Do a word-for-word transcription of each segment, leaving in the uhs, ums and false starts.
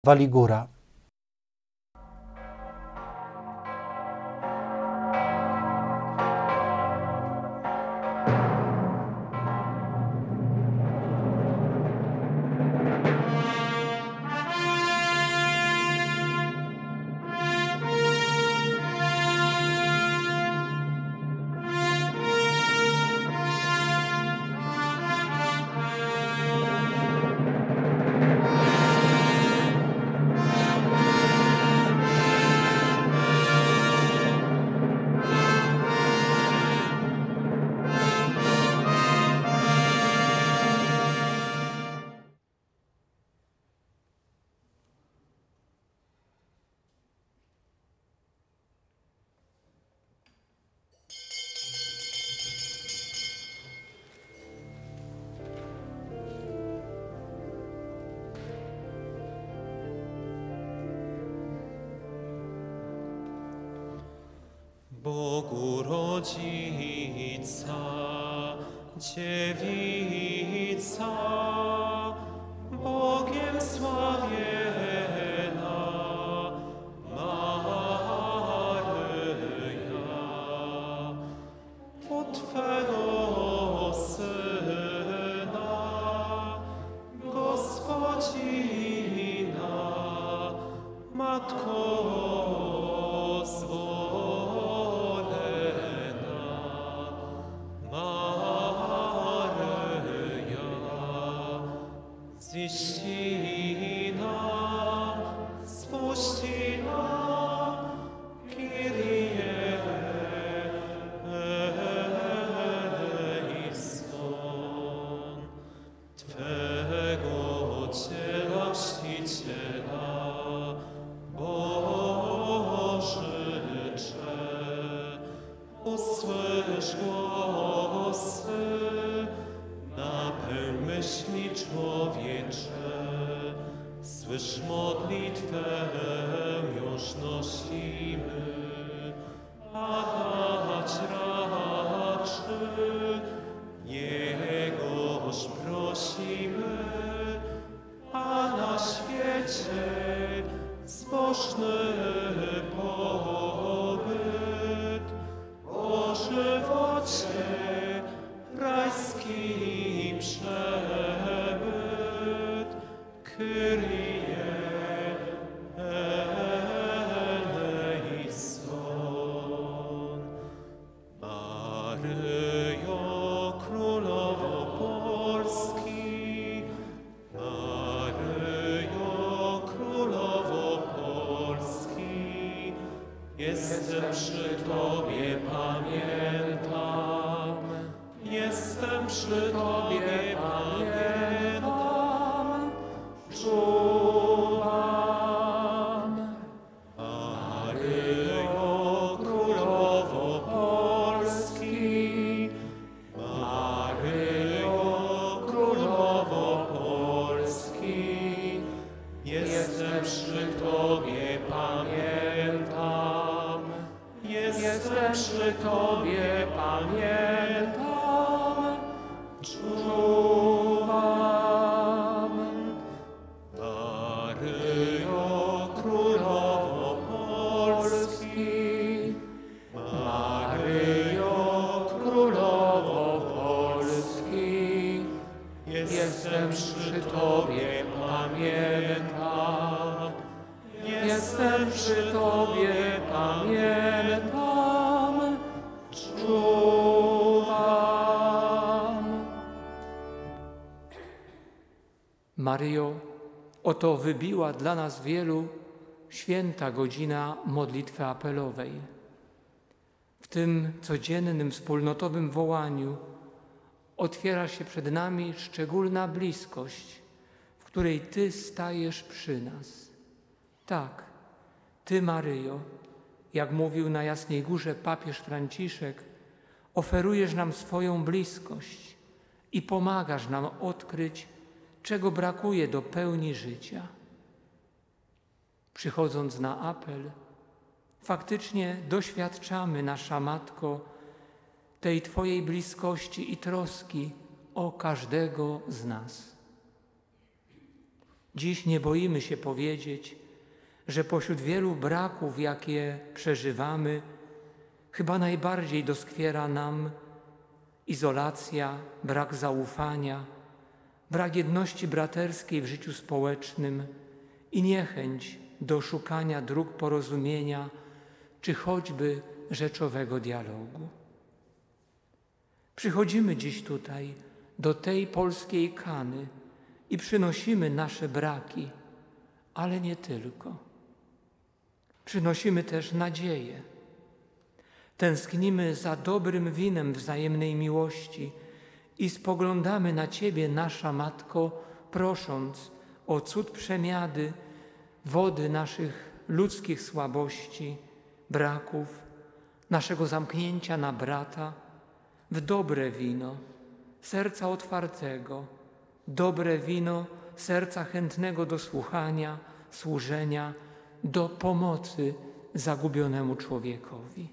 Waligura. Bogu rodzica, dziewica, Bogiem sławiena Maryja, od Twego Syna, Gospodzina, Matko ziści nam, spuści nam, Kyrie eleison. Twego Ciela Chrzciciela, Bożycze, usłysz głosy, napełń myśli człowiecze, słysz modlitwę już nosimy, a dać raczy, Jegoż prosimy, a na świecie zbożny pobyt, o żywocie rajski przebyt, Kyrie eleison. Maryjo, Królowo Polski, Maryjo, Królowo Polski, jestem przy Tobie, pamiętam, jestem przy Tobie, pamiętam, czuwam. Maryjo, Królowo Polski, Maryjo, Królowo Polski, jestem przy Tobie, pamiętam, jestem przy Tobie, pamiętam, czuwam. Maryjo, Królowo Polski, Maryjo, Królowo Polski, jestem przy Tobie, pamiętam, jestem przy Tobie, pamiętam, czuwam. Maryjo, oto wybiła dla nas wielu święta godzina modlitwy apelowej. W tym codziennym, wspólnotowym wołaniu otwiera się przed nami szczególna bliskość, w której Ty stajesz przy nas. Tak, Ty, Maryjo, jak mówił na Jasnej Górze papież Franciszek, oferujesz nam swoją bliskość i pomagasz nam odkryć, czego brakuje do pełni życia. Przychodząc na apel, faktycznie doświadczamy, nasza Matko, tej Twojej bliskości i troski o każdego z nas. Dziś nie boimy się powiedzieć, że pośród wielu braków, jakie przeżywamy, chyba najbardziej doskwiera nam izolacja, brak zaufania, brak jedności braterskiej w życiu społecznym i niechęć do szukania dróg porozumienia czy choćby rzeczowego dialogu. Przychodzimy dziś tutaj do tej polskiej Kany i przynosimy nasze braki, ale nie tylko. Przynosimy też nadzieję. Tęsknimy za dobrym winem wzajemnej miłości i spoglądamy na Ciebie, nasza Matko, prosząc o cud przemiany wody naszych ludzkich słabości, braków, naszego zamknięcia na brata, w dobre wino, serca otwartego, dobre wino serca chętnego do słuchania, służenia, do pomocy zagubionemu człowiekowi.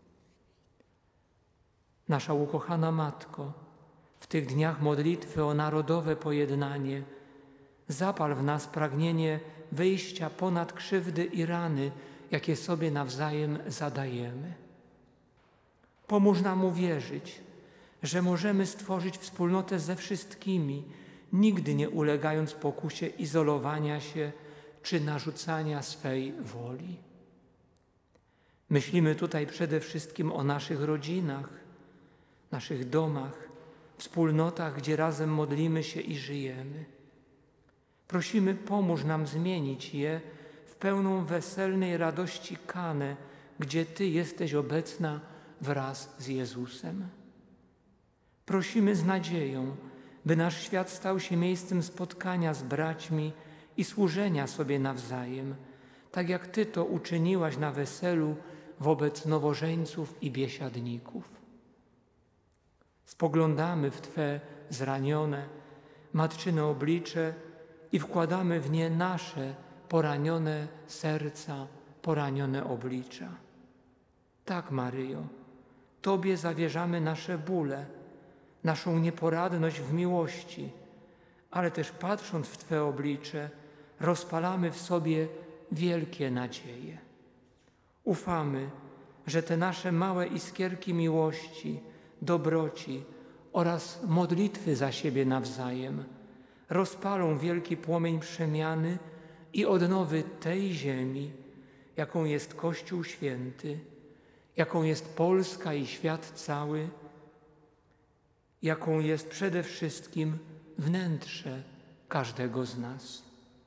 Nasza ukochana Matko, w tych dniach modlitwy o narodowe pojednanie zapal w nas pragnienie wyjścia ponad krzywdy i rany, jakie sobie nawzajem zadajemy. Pomóż nam uwierzyć, że możemy stworzyć wspólnotę ze wszystkimi, nigdy nie ulegając pokusie izolowania się czy narzucania swej woli. Myślimy tutaj przede wszystkim o naszych rodzinach, naszych domach, wspólnotach, gdzie razem modlimy się i żyjemy. Prosimy, pomóż nam zmienić je w pełną weselnej radości Kanę, gdzie Ty jesteś obecna wraz z Jezusem. Prosimy z nadzieją, by nasz świat stał się miejscem spotkania z braćmi i służenia sobie nawzajem, tak jak Ty to uczyniłaś na weselu wobec nowożeńców i biesiadników. Spoglądamy w Twe zranione, matczyne oblicze i wkładamy w nie nasze poranione serca, poranione oblicza. Tak, Maryjo, Tobie zawierzamy nasze bóle, naszą nieporadność w miłości, ale też patrząc w Twe oblicze, rozpalamy w sobie wielkie nadzieje. Ufamy, że te nasze małe iskierki miłości, dobroci oraz modlitwy za siebie nawzajem rozpalą wielki płomień przemiany i odnowy tej ziemi, jaką jest Kościół Święty, jaką jest Polska i świat cały, jaką jest przede wszystkim wnętrze każdego z nas.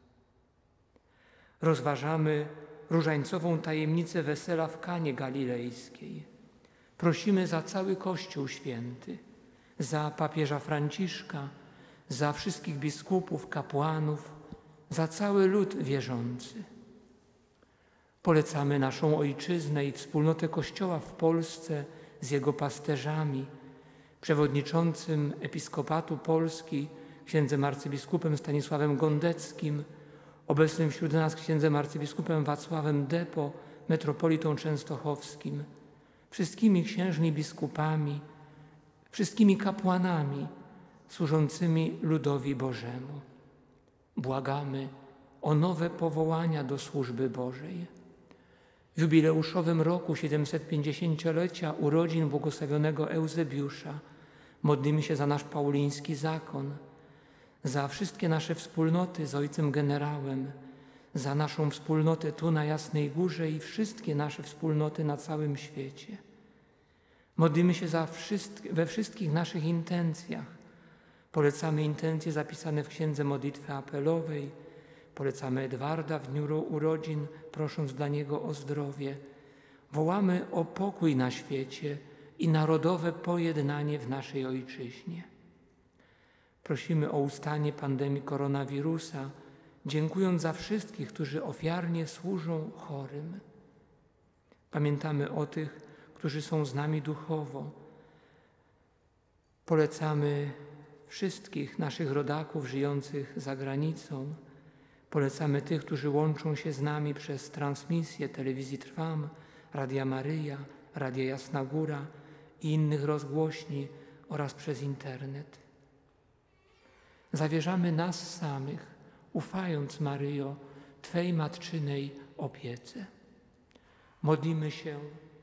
Rozważamy różańcową tajemnicę wesela w Kanie Galilejskiej. Prosimy za cały Kościół Święty, za papieża Franciszka, za wszystkich biskupów, kapłanów, za cały lud wierzący. Polecamy naszą ojczyznę i wspólnotę Kościoła w Polsce z jego pasterzami, przewodniczącym Episkopatu Polski, księdzem arcybiskupem Stanisławem Gondeckim, obecnym wśród nas księdzem arcybiskupem Wacławem Depo, metropolitą częstochowskim, wszystkimi księżmi biskupami, wszystkimi kapłanami służącymi ludowi Bożemu. Błagamy o nowe powołania do służby Bożej. W jubileuszowym roku siedemsetpięćdziesięciolecia urodzin błogosławionego Eusebiusza modlimy się za nasz pauliński zakon, za wszystkie nasze wspólnoty z ojcem generałem, za naszą wspólnotę tu na Jasnej Górze i wszystkie nasze wspólnoty na całym świecie. Modlimy się za wszystk- we wszystkich naszych intencjach. Polecamy intencje zapisane w Księdze Modlitwy Apelowej, polecamy Edwarda w dniu urodzin, prosząc dla niego o zdrowie. Wołamy o pokój na świecie i narodowe pojednanie w naszej ojczyźnie. Prosimy o ustanie pandemii koronawirusa, dziękując za wszystkich, którzy ofiarnie służą chorym. Pamiętamy o tych, którzy są z nami duchowo. Polecamy wszystkich naszych rodaków żyjących za granicą. Polecamy tych, którzy łączą się z nami przez transmisję telewizji Trwam, Radia Maryja, Radia Jasna Góra i innych rozgłośni oraz przez internet. Zawierzamy nas samych ufając, Maryjo, Twej matczynej opiece. Modlimy się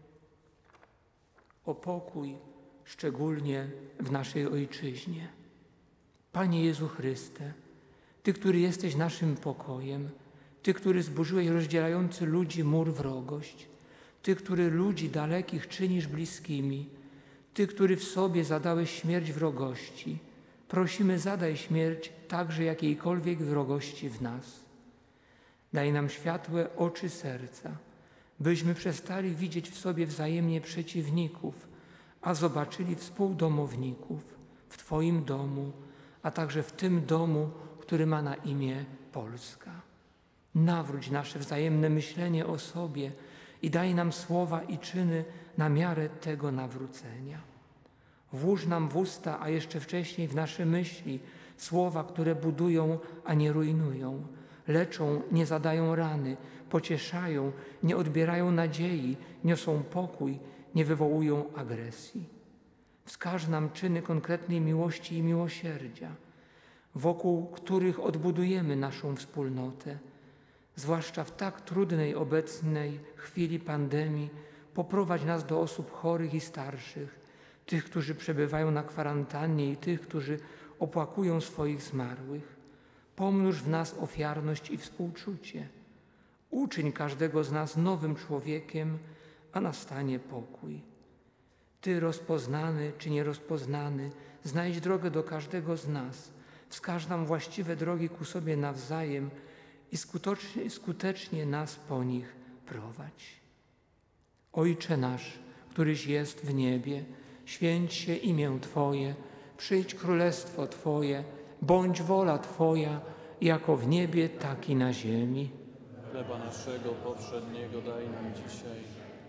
o pokój, szczególnie w naszej Ojczyźnie. Panie Jezu Chryste, Ty, który jesteś naszym pokojem, Ty, który zburzyłeś rozdzielający ludzi mur wrogość, Ty, który ludzi dalekich czynisz bliskimi, Ty, który w sobie zadałeś śmierć wrogości, prosimy, zadaj śmierć także jakiejkolwiek wrogości w nas. Daj nam światłe oczy serca, byśmy przestali widzieć w sobie wzajemnie przeciwników, a zobaczyli współdomowników w Twoim domu, a także w tym domu, który ma na imię Polska. Nawróć nasze wzajemne myślenie o sobie i daj nam słowa i czyny na miarę tego nawrócenia. Włóż nam w usta, a jeszcze wcześniej w nasze myśli, słowa, które budują, a nie rujnują, leczą, nie zadają rany, pocieszają, nie odbierają nadziei, niosą pokój, nie wywołują agresji. Wskaż nam czyny konkretnej miłości i miłosierdzia, wokół których odbudujemy naszą wspólnotę, zwłaszcza w tak trudnej obecnej chwili pandemii. Poprowadź nas do osób chorych i starszych, tych, którzy przebywają na kwarantannie i tych, którzy opłakują swoich zmarłych. Pomnóż w nas ofiarność i współczucie. Uczyń każdego z nas nowym człowiekiem, a nastanie pokój. Ty, rozpoznany czy nierozpoznany, znajdź drogę do każdego z nas. Wskaż nam właściwe drogi ku sobie nawzajem i skutecznie, skutecznie nas po nich prowadź. Ojcze nasz, któryś jest w niebie, święć się imię Twoje, przyjdź królestwo Twoje, bądź wola Twoja, jako w niebie, tak i na ziemi. Chleba naszego powszedniego daj nam dzisiaj.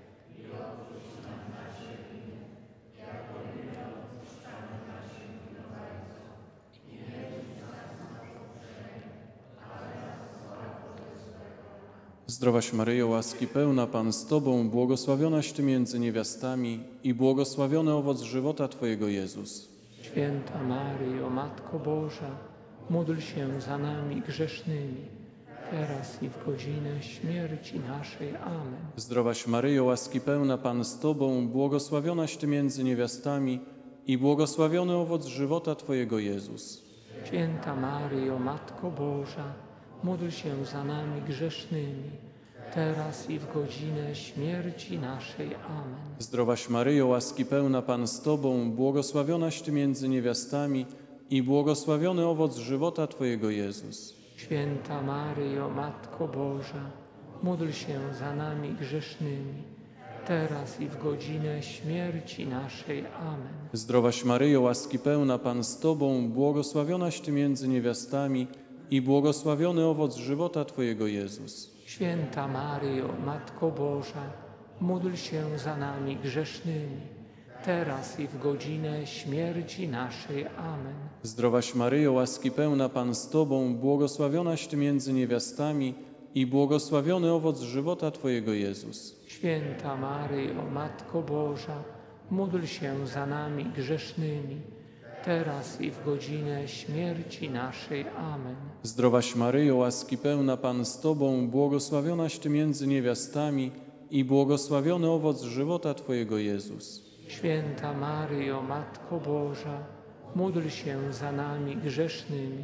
Zdrowaś Maryjo, łaski pełna, Pan z Tobą, błogosławionaś Ty między niewiastami i błogosławiony owoc żywota Twojego, Jezus. Święta Maryjo, Matko Boża, módl się za nami grzesznymi, teraz i w godzinę śmierci naszej. Amen. Zdrowaś Maryjo, łaski pełna, Pan z Tobą, błogosławionaś Ty między niewiastami i błogosławiony owoc żywota Twojego, Jezus. Święta Maryjo, Matko Boża, módl się za nami grzesznymi, teraz i w godzinę śmierci naszej. Amen. Zdrowaś Maryjo, łaski pełna, Pan z Tobą, błogosławionaś Ty między niewiastami i błogosławiony owoc żywota Twojego, Jezus. Święta Maryjo, Matko Boża, módl się za nami grzesznymi, teraz i w godzinę śmierci naszej. Amen. Zdrowaś Maryjo, łaski pełna, Pan z Tobą, błogosławionaś Ty między niewiastami i błogosławiony owoc żywota Twojego, Jezus. Święta Maryjo, Matko Boża, módl się za nami grzesznymi, teraz i w godzinę śmierci naszej. Amen. Zdrowaś Maryjo, łaski pełna, Pan z Tobą, błogosławionaś Ty między niewiastami i błogosławiony owoc żywota Twojego, Jezus. Święta Maryjo, Matko Boża, módl się za nami grzesznymi, teraz i w godzinę śmierci naszej. Amen. Zdrowaś Maryjo, łaski pełna, Pan z Tobą, błogosławionaś Ty między niewiastami i błogosławiony owoc żywota Twojego, Jezus. Święta Maryjo, Matko Boża, módl się za nami grzesznymi,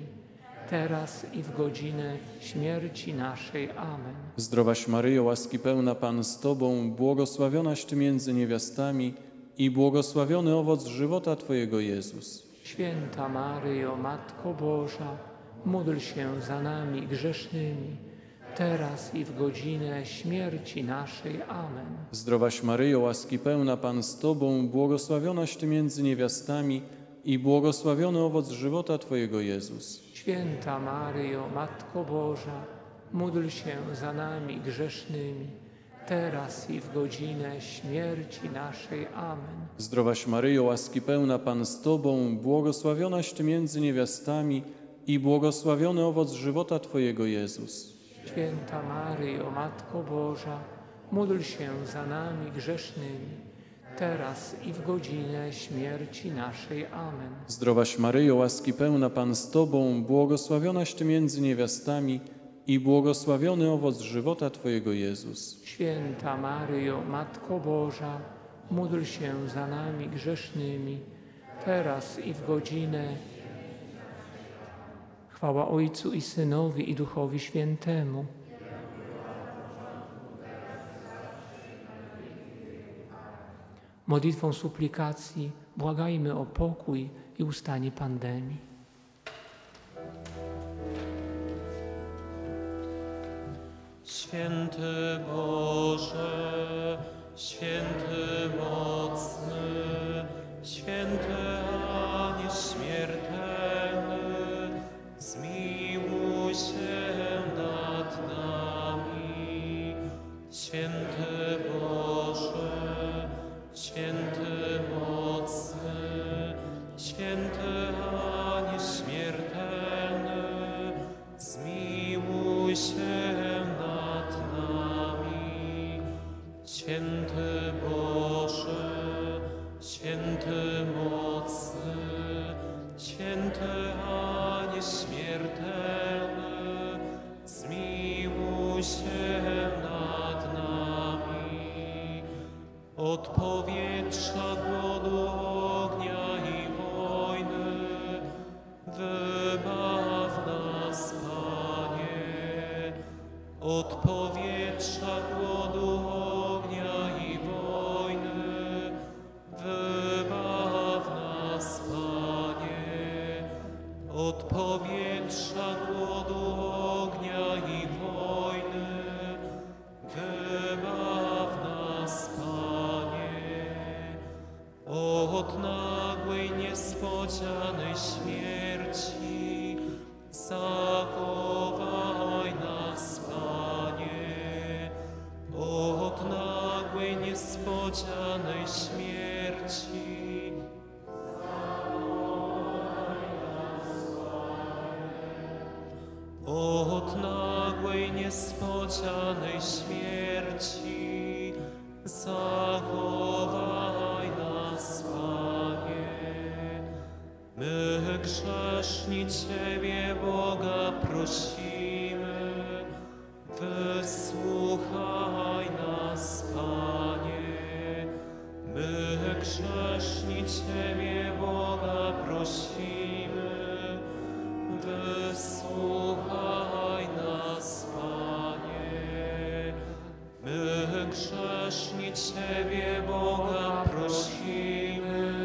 teraz i w godzinę śmierci naszej. Amen. Zdrowaś Maryjo, łaski pełna, Pan z Tobą, błogosławionaś Ty między niewiastami i błogosławiony owoc żywota Twojego, Jezus. Święta Maryjo, Matko Boża, módl się za nami grzesznymi, teraz i w godzinę śmierci naszej. Amen. Zdrowaś Maryjo, łaski pełna, Pan z Tobą, błogosławionaś Ty między niewiastami i błogosławiony owoc żywota Twojego, Jezus. Święta Maryjo, Matko Boża, módl się za nami grzesznymi, teraz i w godzinę śmierci naszej. Amen. Zdrowaś Maryjo, łaski pełna, Pan z Tobą, błogosławionaś Ty między niewiastami i błogosławiony owoc żywota Twojego, Jezus. Święta Maryjo, Matko Boża, módl się za nami grzesznymi, teraz i w godzinę śmierci naszej. Amen. Zdrowaś Maryjo, łaski pełna Pan z Tobą, błogosławionaś Ty między niewiastami i błogosławiony owoc żywota Twojego Jezus. Święta Maryjo, Matko Boża, módl się za nami grzesznymi, teraz i w godzinę. Chwała Ojcu i Synowi i Duchowi Świętemu. Modlitwą suplikacji błagajmy o pokój i ustanie pandemii. Święty Boże, święty mocny, święty a nieśmiertelny, zmiłuj się nad nami. Święty Boże, święty mocny, święty a nieśmiertelny, zmiłuj się nad nami. Święty Boże, święty mocny, święty a nieśmiertelny, zmiłuj się nad nami. Od powietrza, głodu, ognia i wojny wybaw nas, Panie. Od powietrza, głodu, ognia i wojny wybaw nas, Panie. Od powietrza, głodu, ognia i wojny wybaw nas, Panie. Od nagłej, niespodzianej śmierci zachowaj nas, Panie. Od nagłej, niespodzianej śmierci od nagłej, niespodzianej śmierci zachowaj nas, Panie. My grzeszni Ciebie, Boga, prosimy, wysłuchaj nas, Panie. My grzeszni Ciebie, Boga, prosimy, wysłuchaj nas, Panie. My grzeszni Ciebie, Boga, prosimy,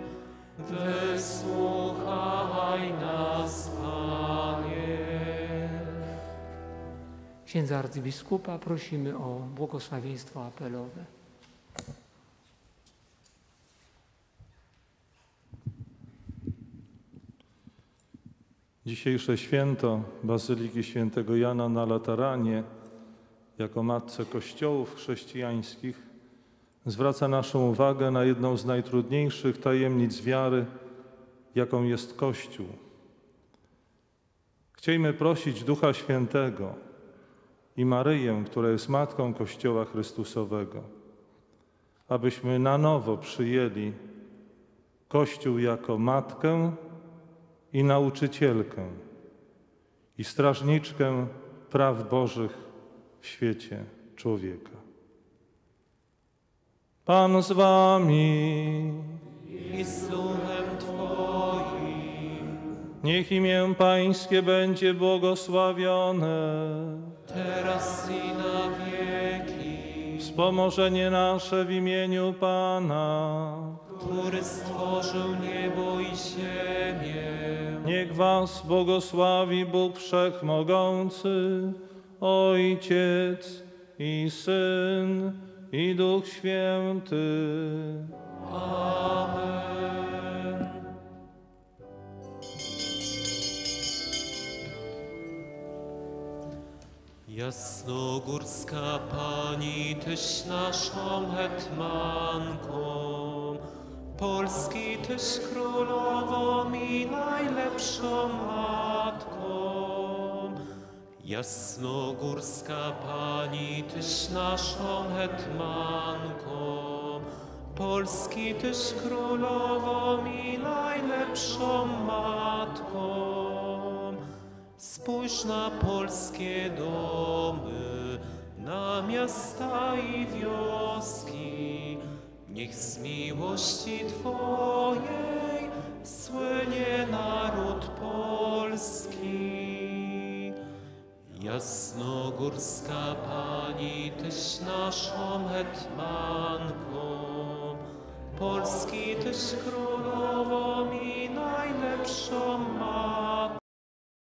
wysłuchaj nas, Panie. Księdza arcybiskupa prosimy o błogosławieństwo apelowe. Dzisiejsze święto Bazyliki Świętego Jana na Lateranie, jako matce kościołów chrześcijańskich, zwraca naszą uwagę na jedną z najtrudniejszych tajemnic wiary, jaką jest Kościół. Chciejmy prosić Ducha Świętego i Maryję, która jest Matką Kościoła Chrystusowego, abyśmy na nowo przyjęli Kościół jako Matkę i nauczycielkę i strażniczkę praw Bożych w świecie człowieka. Pan z wami. I z duchem Twoim, Niech imię Pańskie będzie błogosławione. teraz i na wieki, Wspomożenie nasze w imieniu Pana. który stworzył niebo i ziemię. Niech was błogosławi Bóg Wszechmogący, Ojciec i Syn i Duch Święty. Amen. Jasnogórska Pani, Tyś naszą hetmanką, Polski Tyś królową i najlepszą matką. Jasnogórska Pani, Tyś naszą hetmanką, Polski Tyś królową i najlepszą matką. Spójrz na polskie domy, na miasta i wioski. Niech z miłości Twojej słynie naród polski. Jasnogórska Pani, Tyś naszą hetmanką, Polski Tyś królową i najlepszą